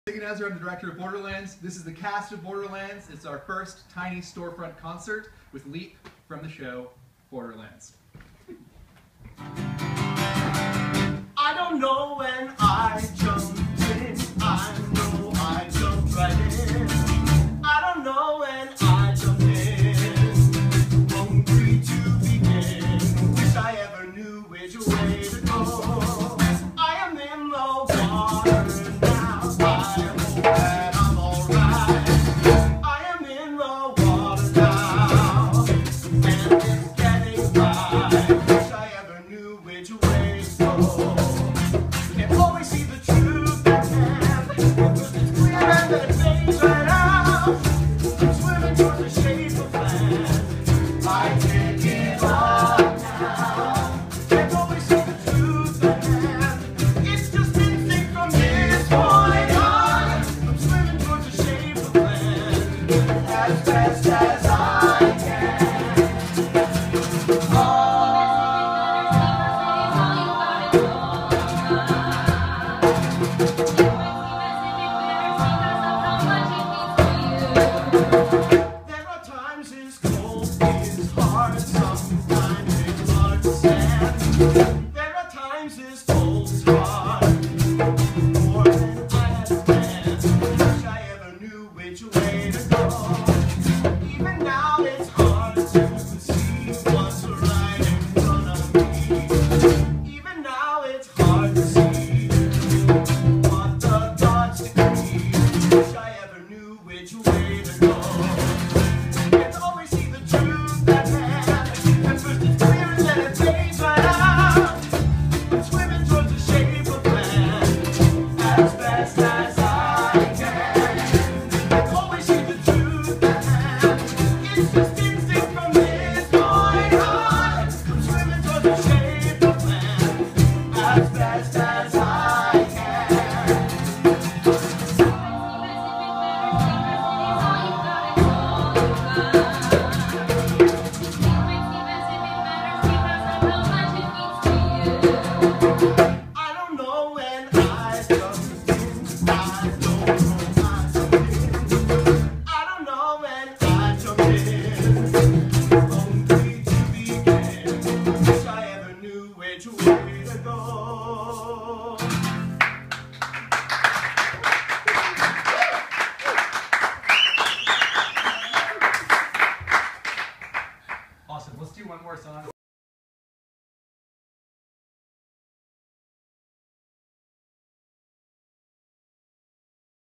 I'm the director of Borderlands. This is the cast of Borderlands. It's our first tiny storefront concert with Leap from the show Borderlands. I don't know when I jumped in. I know I jumped right in. I don't know when I jumped in. Hungry to begin. Wish I ever knew which way to go. I am in the water now. I hope that I'm alright. I am in the water now. And it's getting right. Wish I ever knew which way to go. You can always see the truth at hand. Because it's clear and